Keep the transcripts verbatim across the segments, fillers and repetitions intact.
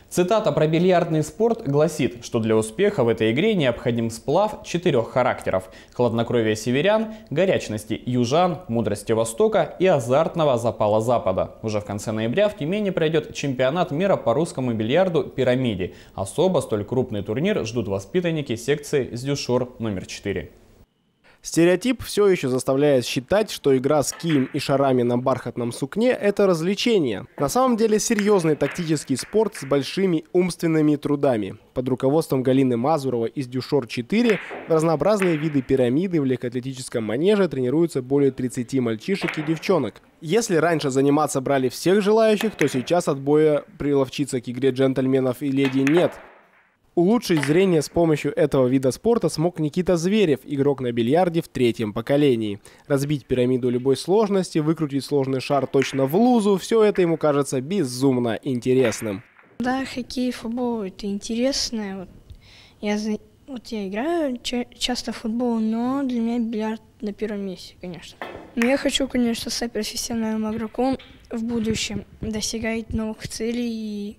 Цитата про бильярдный спорт гласит, что для успеха в этой игре необходим сплав четырех характеров – хладнокровия северян, горячности южан, мудрости Востока и азартного запала Запада. Уже в конце ноября в Тюмени пройдет чемпионат мира по русскому бильярду «Пирамиде». Особо столь крупный турнир ждут воспитанники секции «Сдюшор» номер четыре. Стереотип все еще заставляет считать, что игра с кием и шарами на бархатном сукне – это развлечение. На самом деле серьезный тактический спорт с большими умственными трудами. Под руководством Галины Мазуровой из «Сдюшор четыре» в разнообразные виды пирамиды в легкоатлетическом манеже тренируются более тридцати мальчишек и девчонок. Если раньше заниматься брали всех желающих, то сейчас отбоя приловчиться к игре джентльменов и леди нет. Улучшить зрение с помощью этого вида спорта смог Никита Зверев, игрок на бильярде в третьем поколении. Разбить пирамиду любой сложности, выкрутить сложный шар точно в лузу – все это ему кажется безумно интересным. Да, хоккей, футбол – это интересно. Вот я, вот я играю часто в футбол, но для меня бильярд на первом месте, конечно. Но я хочу, конечно, стать профессиональным игроком в будущем, достигать новых целей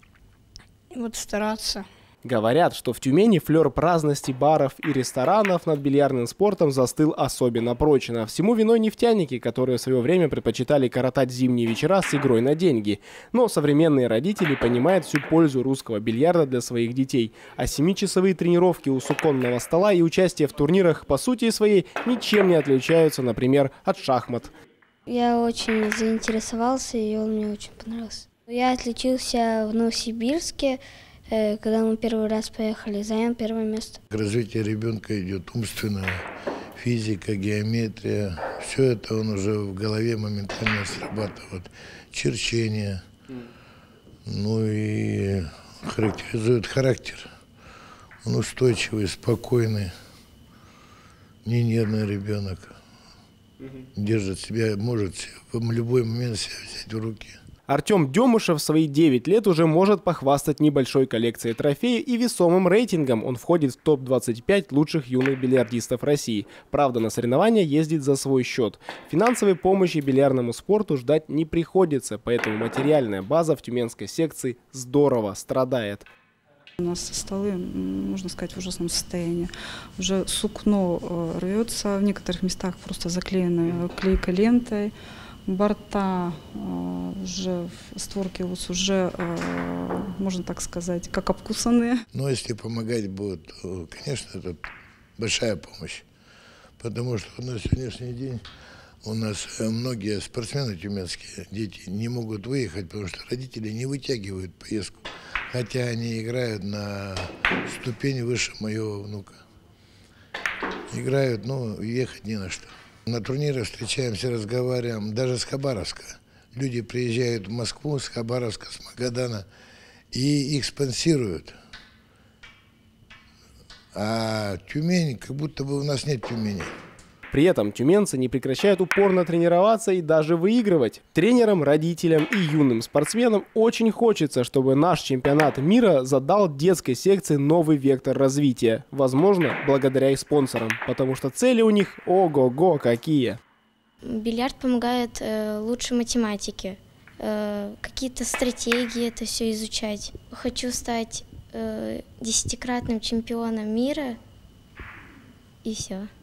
и вот стараться. Говорят, что в Тюмени флёр праздности баров и ресторанов над бильярдным спортом застыл особенно прочно. Всему виной нефтяники, которые в свое время предпочитали коротать зимние вечера с игрой на деньги. Но современные родители понимают всю пользу русского бильярда для своих детей. А семичасовые тренировки у суконного стола и участие в турнирах по сути своей ничем не отличаются, например, от шахмат. Я очень заинтересовался, и он мне очень понравился. Я отличился в Новосибирске. Когда мы первый раз поехали, занял первое место. Развитие ребенка идет умственное, физика, геометрия. Все это он уже в голове моментально срабатывает. Черчение. Ну и характеризует характер. Он устойчивый, спокойный, не нервный ребенок. Держит себя, может в любой момент себя взять в руки. Артем Демышев в свои девять лет уже может похвастать небольшой коллекцией трофеев и весомым рейтингом. Он входит в топ двадцать пять лучших юных бильярдистов России. Правда, на соревнования ездит за свой счет. Финансовой помощи бильярдному спорту ждать не приходится, поэтому материальная база в тюменской секции здорово страдает. У нас столы, можно сказать, в ужасном состоянии. Уже сукно рвется, в некоторых местах просто заклеены клейкой лентой. Борта, уже створки уже, можно так сказать, как обкусанные. Но если помогать будут, то, конечно, это большая помощь. Потому что на сегодняшний день у нас многие спортсмены тюменские, дети, не могут выехать, потому что родители не вытягивают поездку. Хотя они играют на ступень выше моего внука. Играют, но ехать не на что. На турнирах встречаемся, разговариваем, даже с Хабаровска. Люди приезжают в Москву с Хабаровска, с Магадана, и их спонсируют. А Тюмень, как будто бы у нас нет Тюмени. При этом тюменцы не прекращают упорно тренироваться и даже выигрывать. Тренерам, родителям и юным спортсменам очень хочется, чтобы наш чемпионат мира задал детской секции новый вектор развития. Возможно, благодаря их спонсорам, потому что цели у них ого-го какие. Бильярд помогает э, лучше математике, э, какие-то стратегии это все изучать. Хочу стать э, десятикратным чемпионом мира и все.